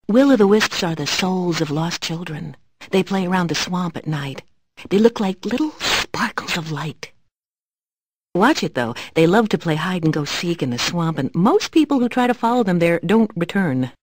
Will-o'-the-wisps are the souls of lost children. They play around the swamp at night. They look like little sparkles of light. Watch it, though. They love to play hide-and-go-seek in the swamp, and most people who try to follow them there don't return.